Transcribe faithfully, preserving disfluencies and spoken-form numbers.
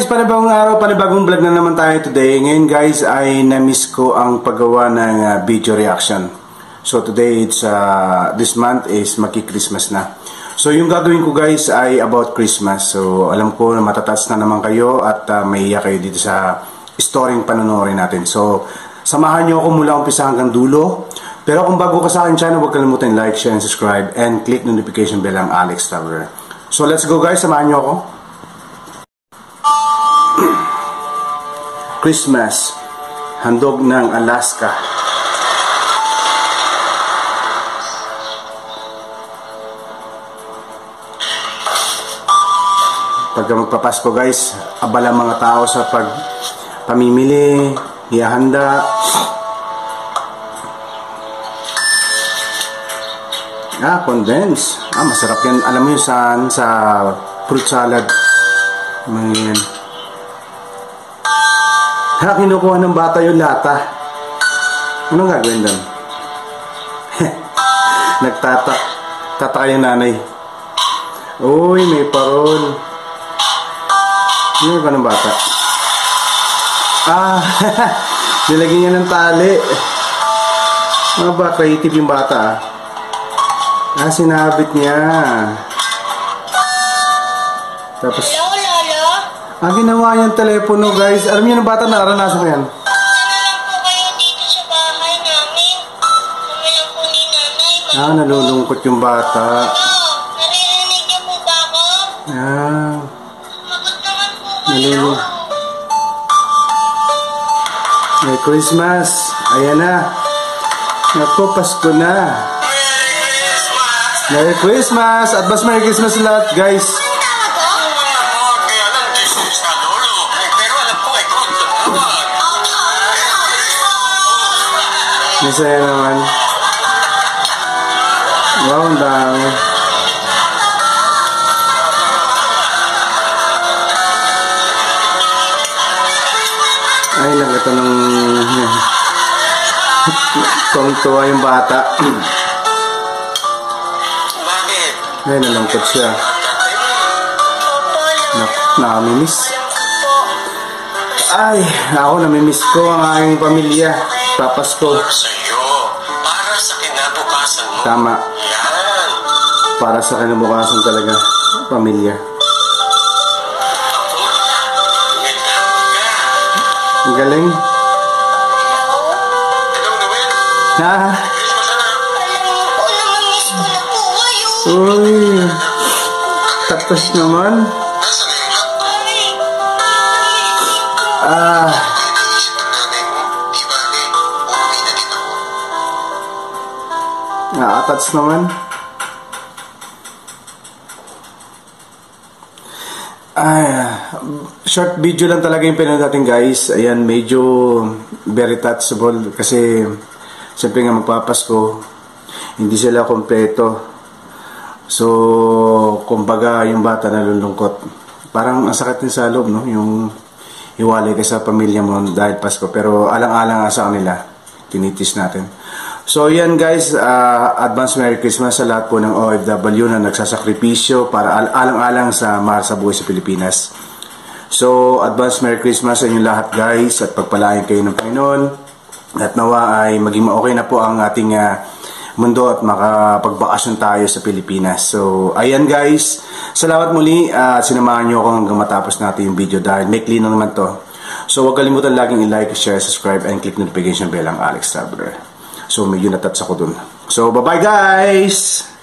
panibagong araw, panibagong vlog na naman tayo today. Ngayon guys ay na-miss ko ang paggawa ng uh, video reaction. So today it's uh, this month is maki-Christmas na. So yung gagawin ko guys ay about Christmas. So alam ko na matataas na naman kayo at uh, maiiyak kayo dito sa storyng panonoorin natin. So samahan nyo ako mula umpisa hanggang dulo. Pero kung bago ka sa akin channel, huwag kalimutan like, share, and subscribe and click notification bell ang Alex Traveler. So let's go guys, samahan nyo ako. Christmas, handog ng Alaska. Pagka magpapasko guys, abala mga tao sa pag pamimili, hihanda. Ah, condensed. Ah, masarap yan. Alam mo yun saan? Sa fruit salad. Mga yan. Ha, kinukuha ng bata yung lata. Anong gagawin doon? Nagtatak. Tataka yung nanay. Uy, may parol. Ano ba ng bata? Ah, nilagyan niya ng tali. Ano ba? Creative yung bata ah. Ah, sinabit niya. Tapos... ang ginawa niyang telepono guys. Alam niyo ng bata na naranasan ko yan. Sama lang po kayo dito sa bahay namin. Sama lang po ni nanay. Ah, nalulungkot yung bata. Oo, naririnig niyo po ba ako? Ah. Magot naman po kayo. Nalulungkot. May Christmas. Ayan na. Naku, Pasko na. Merry Christmas! Merry Christmas! Advance Merry Christmas sa lahat guys. Masaya naman. Wow, ang dami. Ay, lang ito ng... tuwang-tuwa yung bata. Bakit? Ay, nalungkot siya. Nakamiss. Ay, ako namimiss ko ang aking pamilya. Papasko. Sa'yo. Para sa kinabukasan mo. Tama. Yan. Para sa kinabukasan talaga. Pamilya. Ang galing. Hello, Noel. Ha? Christmas na. Alam mo po, namamiss ko na po kayo. Uy. Tapos naman. Nasa ngayon lang. Ah. Na-attach naman. Ay, short video lang talaga yung pinanood natin guys. Ayan, medyo very touchable kasi siyempre nga magpapasko, hindi sila kompleto. So, kumbaga yung bata nalulungkot. Parang ang sakit din sa loob, no? Yung iwalay ka sa pamilya mo dahil Pasko. Pero alang-alang nga sa kanila, tinitis natin. So yan guys, uh, advance Merry Christmas sa lahat po ng O F W na nagsasakripisyo para al alang-alang sa mahal sa buhay sa Pilipinas. So advance Merry Christmas sa inyo lahat guys at pagpalain kayo ng Panginoon at nawa ay maging okay na po ang ating uh, mundo at makapagbakasyon tayo sa Pilipinas. So ayan guys, salamat muli at uh, sinamahan nyo ako hanggang matapos natin yung video dahil may clean na naman to. So huwag kalimutan laging i-like, share, subscribe and click notification bell ang Alex Traveler. So medyo natouch ako dun. So bye bye guys!